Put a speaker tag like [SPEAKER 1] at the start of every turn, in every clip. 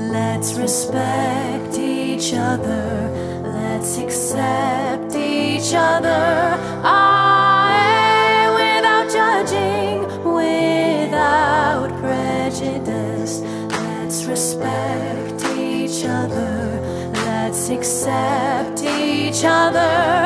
[SPEAKER 1] Let's respect each other. Let's accept each other. Without judging, without prejudice. Let's respect each other. Let's accept each other.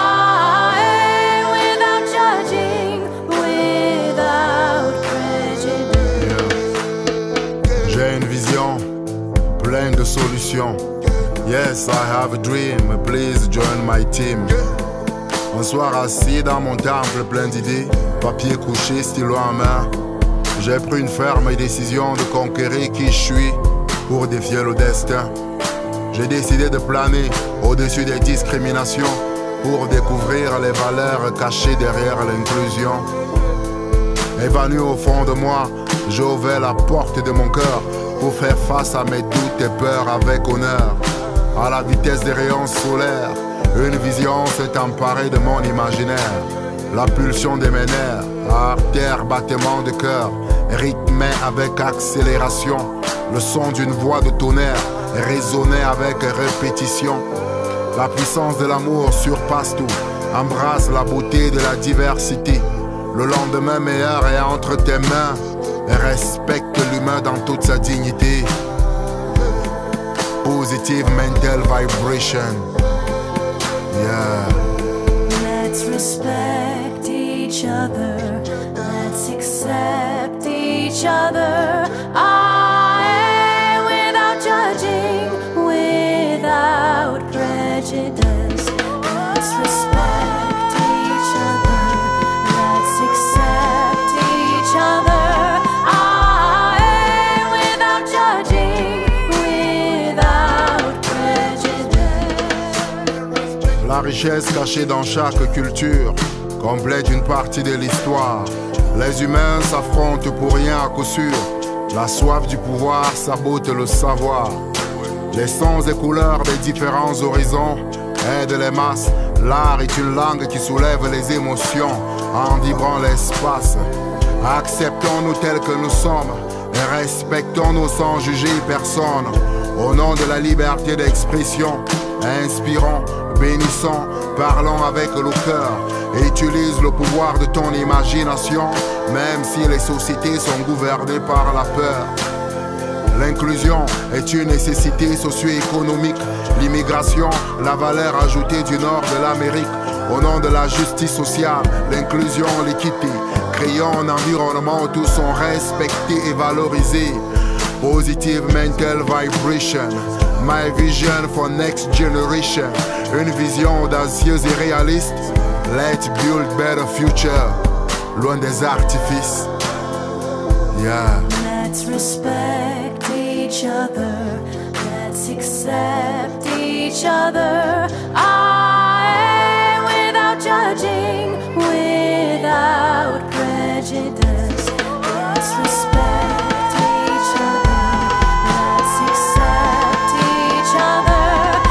[SPEAKER 1] Without judging, without prejudice.
[SPEAKER 2] J'ai une vision pleine de solutions. Yes, I have a dream, please join my team. Un soir assis dans mon temple plein d'idées, papier couché, stylo en main, j'ai pris une ferme décision de conquérir qui je suis pour défier le destin. J'ai décidé de planer au-dessus des discriminations pour découvrir les valeurs cachées derrière l'inclusion. Évanoui au fond de moi, j'ai ouvert la porte de mon cœur pour faire face à mes doutes et peurs avec honneur. À la vitesse des rayons solaires, une vision s'est emparée de mon imaginaire. La pulsion de mes nerfs, artère, battement de cœur, rythmé avec accélération. Le son d'une voix de tonnerre résonnait avec répétition. La puissance de l'amour surpasse tout, embrasse la beauté de la diversité. Le lendemain meilleur est entre tes mains et respecte l'humain dans toute sa dignité. Positive mental vibration. Yeah.
[SPEAKER 1] Let's respect each other. Let's accept each other. Without judging, without prejudice. Let's respect each other. Let's accept each other. Without judging, without prejudice.
[SPEAKER 2] La richesse cachée dans chaque culture complète une partie de l'histoire. Les humains s'affrontent pour rien à coup sûr. La soif du pouvoir sabote le savoir. Les sons et couleurs des différents horizons aident les masses. L'art est une langue qui soulève les émotions en vibrant l'espace. Acceptons-nous tels que nous sommes et respectons-nous sans juger personne. Au nom de la liberté d'expression, inspirons, bénissons, parlons avec le cœur. Utilise le pouvoir de ton imagination, même si les sociétés sont gouvernées par la peur. L'inclusion est une nécessité socio-économique. L'immigration, la valeur ajoutée du nord de l'Amérique. Au nom de la justice sociale, l'inclusion, l'équité. Créons un environnement où tous sont respectés et valorisés. Positive mental vibration. My vision for next generation. Une vision audacieuse et réaliste. Let's build better future. Loin des artifices. Yeah.
[SPEAKER 1] Let's respect each other. Let's accept each other. Without judging, without prejudice. Let's respect each other. Let's accept each other.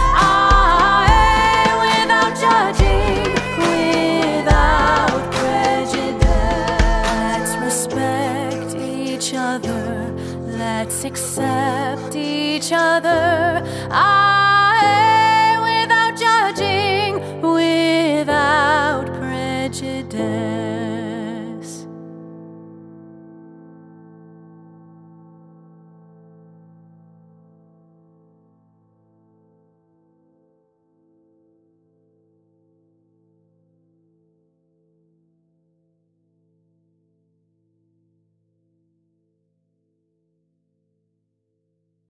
[SPEAKER 1] Without judging, without prejudice. Let's respect each other. Let's accept each other. Without judging, without prejudice.